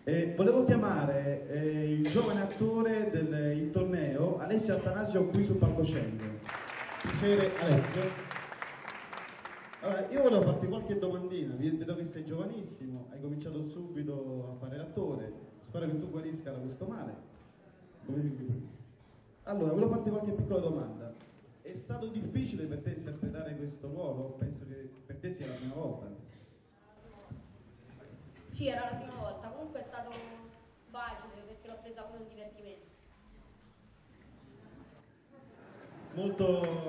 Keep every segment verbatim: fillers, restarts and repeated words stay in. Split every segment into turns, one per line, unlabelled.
Eh, volevo chiamare eh, il giovane attore del il torneo, Alessio Attanasio, qui sul palcoscenico. Piacere, Alessio. Allora, io volevo farti qualche domandina, vedo che sei giovanissimo, hai cominciato subito a fare l'attore, spero che tu guarisca da questo male. Allora, volevo farti qualche piccola domanda. È stato difficile per te interpretare questo ruolo? Penso che per te sia la prima volta.
Sì, era la prima volta, comunque è stato facile perché l'ho presa come un divertimento.
Molto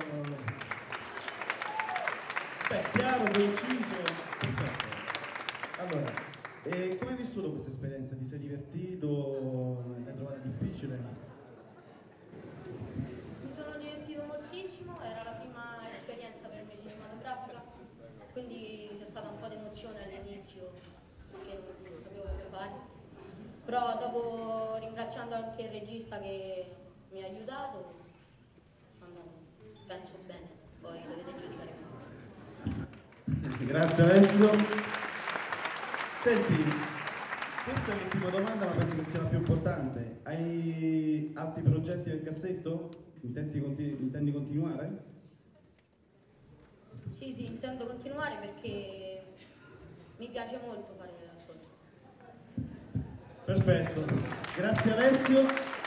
beh, chiaro, preciso, perfetto. Allora, e come hai vissuto questa esperienza? Ti sei divertito? L'hai trovata difficile?
Mi sono divertito moltissimo, era la prima esperienza per me cinematografica, quindi c'è stata un po' di emozione all'inizio perché non sapevo come fare, però dopo, ringraziando anche il regista che mi ha aiutato, penso bene, poi dovete giudicare me.
Grazie Alessio. Senti, questa è l'ultima domanda, ma penso che sia la più importante. Hai altri progetti nel cassetto? Intendi, continu intendi continuare?
Sì, sì, intendo continuare perché mi piace molto fare l'attore.
Perfetto, grazie Alessio.